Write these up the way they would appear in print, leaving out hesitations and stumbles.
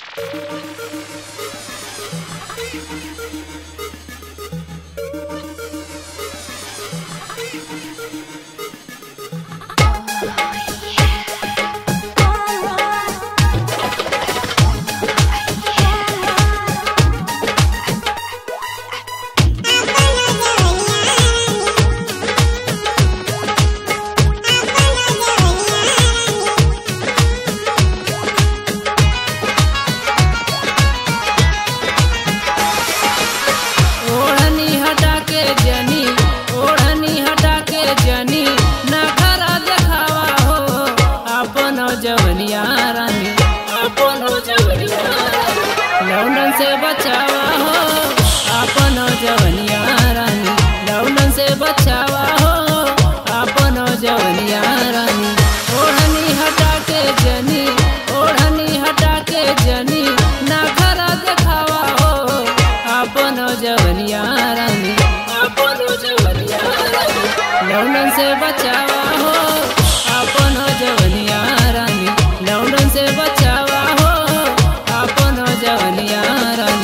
लौंडन से बचावा हो अपनो जवनिया रानी, लौंडन से बचावा हो अपनो जवनिया रानी। ओढ़नी हटा के जनी, ओढ़नी हटा के जनी, ना खरा देखावा हो अपनो जवनिया रानी, अपनो जवनिया रानी। लौंडन से बचावा हो अपनो जवनिया रानी, लौंडन से बचावा हो अपनो जवनिया रानी।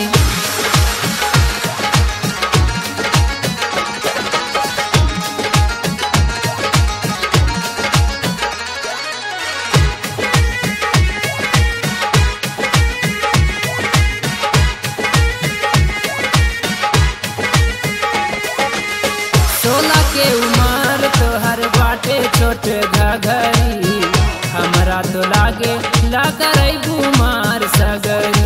सोलह के उमर तोहर बाटे छोट घघरी, हमरा तो लागे लागरई बुमार सगरी।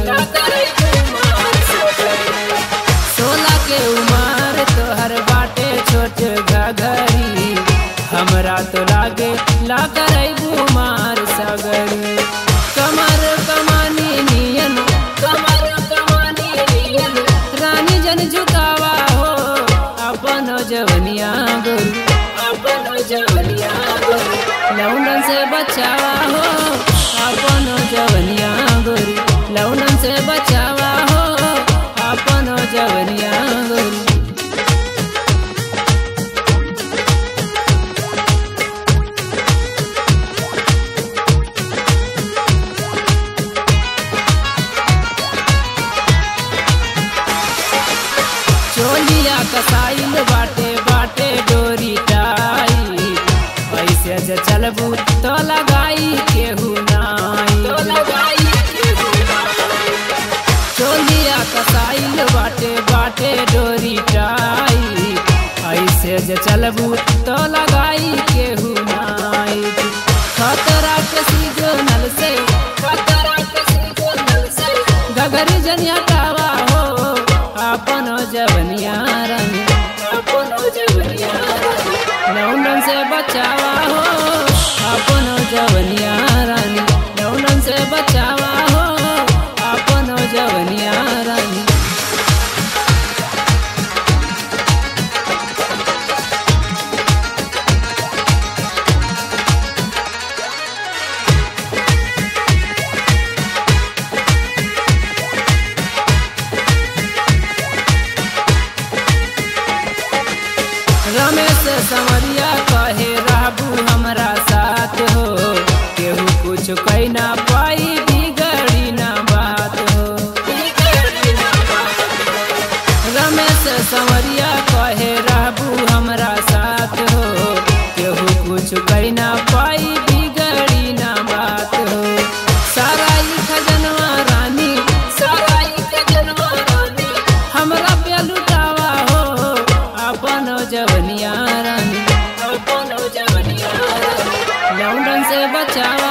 16 के उमर तोहर बाटे छोट घघरी, हमरा तो लागे लागरई बुमार सगरी। कमर कमानी नियन, कमर कमानी नियन, रानी जन झुकावा हो अपनो जवनिया गोरी, अपनो जवनिया गोरी। लौंडन से बचावा हो अपनो जवनिया गोरी, लौंडन से बचावा हो अपनो जवनिया गोरी। चोलिया कसाइल बाटे बाटे डोरी टाई, ऐसे जे चलबू तो लगाई केहू नाई, तो लगाई केहू नाई। चोलिया कसाइल बाटे बाटे डोरी टाई, ऐसे जे चलबू तो लगाई केहू नाई। खतरा के सिग्नल से, खतरा के सिग्नल से, गगरी जन हटावा हो अपनो जवनिया रानी, अपनो जवनिया रानी। लौंडन से बचावा हो अपनो जवनिया रानी, लौंडन से बचावा हो अपनो जवनिया रानी। रमेश समरिया कहे रहबू हमरा साथ हो, केहू कुछ कही ना पाई बिगड़ी ना बात हो। रमेश समरिया कहे रहबू हमरा साथ हो, केहू कुछ कही ना पाई बिगड़ी ना बात हो। साराई खजनवा रानी, साराई खजनवा रानी, हमरा पे लुटावा हो अपनो जवनिया रानी, अपनो जवनिया रानी। लौंडन से बचावा